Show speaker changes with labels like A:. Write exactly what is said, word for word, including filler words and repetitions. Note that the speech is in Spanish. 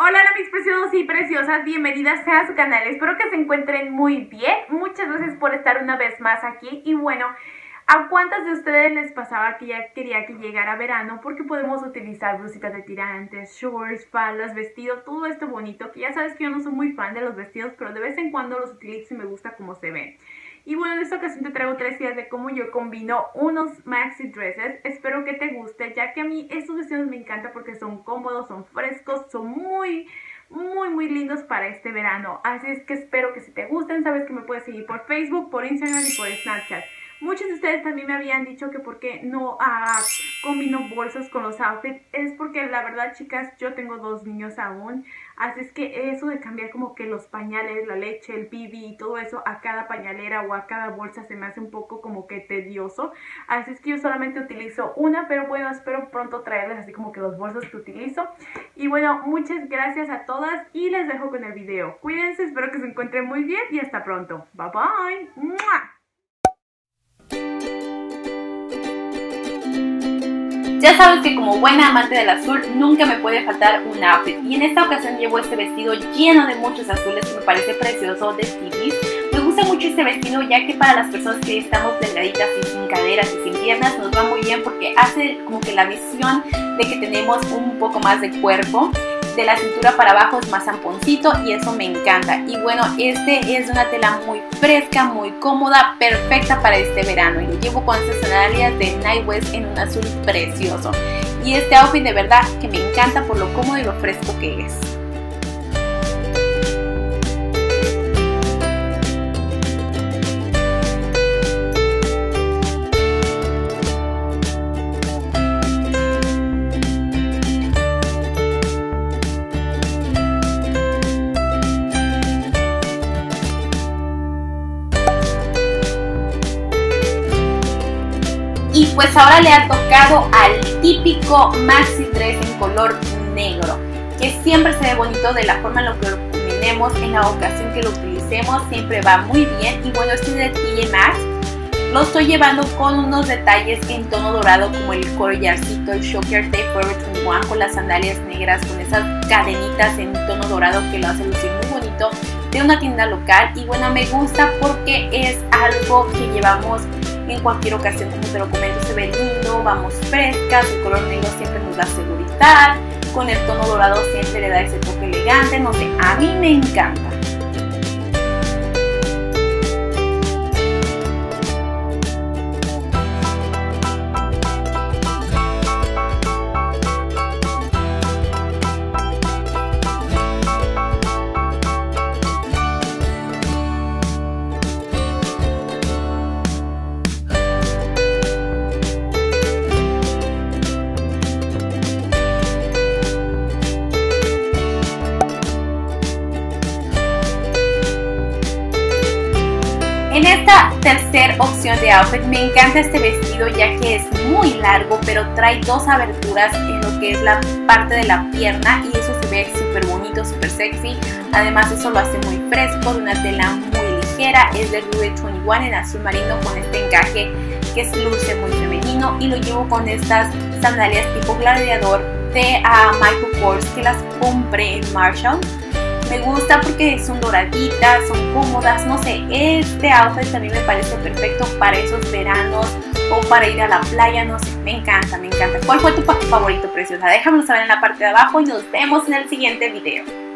A: Hola mis preciosos y preciosas, bienvenidas a su canal, espero que se encuentren muy bien. Muchas gracias por estar una vez más aquí. Y bueno, ¿a cuántas de ustedes les pasaba que ya quería que llegara verano? Porque podemos utilizar blusitas de tirantes, shorts, faldas, vestido, todo esto bonito. Que ya sabes que yo no soy muy fan de los vestidos, pero de vez en cuando los utilizo y me gusta cómo se ven. Y bueno, en esta ocasión te traigo tres ideas de cómo yo combino unos maxi dresses. Espero que te guste, ya que a mí estos vestidos me encantan porque son cómodos, son frescos, son muy, muy, muy lindos para este verano. Así es que espero que si te gusten, sabes que me puedes seguir por Facebook, por Instagram y por Snapchat. Muchos de ustedes también me habían dicho que por qué no ah, combino bolsos con los outfits. Es porque la verdad, chicas, yo tengo dos niños aún. Así es que eso de cambiar como que los pañales, la leche, el bibi y todo eso a cada pañalera o a cada bolsa se me hace un poco como que tedioso. Así es que yo solamente utilizo una, pero bueno, espero pronto traerles así como que los bolsos que utilizo. Y bueno, muchas gracias a todas y les dejo con el video. Cuídense, espero que se encuentren muy bien y hasta pronto. Bye bye. ¡Mua!
B: Ya sabes que como buena amante del azul nunca me puede faltar un outfit, y en esta ocasión llevo este vestido lleno de muchos azules que me parece precioso de Stevie. Me gusta mucho este vestido ya que para las personas que estamos delgaditas y sin caderas y sin piernas nos va muy bien porque hace como que la visión de que tenemos un poco más de cuerpo. De la cintura para abajo es más zamponcito y eso me encanta. Y bueno, este es una tela muy fresca, muy cómoda, perfecta para este verano. Y lo llevo con estas sandalias de Nine West en un azul precioso. Y este outfit de verdad que me encanta por lo cómodo y lo fresco que es. Y pues ahora le ha tocado al típico maxi dress en color negro, que siempre se ve bonito de la forma en la que lo combinemos, en la ocasión que lo utilicemos, siempre va muy bien. Y bueno, este de T J Maxx lo estoy llevando con unos detalles en tono dorado como el collarcito, el choker de Forever veintiuno con las sandalias negras, con esas cadenitas en tono dorado que lo hace lucir muy bonito, de una tienda local. Y bueno, me gusta porque es algo que llevamos en cualquier ocasión, como te lo comento, se ve lindo, vamos frescas, el color negro siempre nos da seguridad, con el tono dorado siempre le da ese toque elegante, no sé, a mí me encanta. En esta tercera opción de outfit me encanta este vestido ya que es muy largo, pero trae dos aberturas en lo que es la parte de la pierna y eso se ve súper bonito, súper sexy. Además eso lo hace muy fresco, de una tela muy ligera, es de Rue veintiuno en azul marino con este encaje que es luce muy femenino, y lo llevo con estas sandalias tipo gladiador de uh, Michael Kors que las compré en Marshall. Me gusta porque son doraditas, son cómodas, no sé, este outfit también me parece perfecto para esos veranos o para ir a la playa, no sé, me encanta, me encanta. ¿Cuál fue tu favorito, preciosa? Déjamelo saber en la parte de abajo y nos vemos en el siguiente video.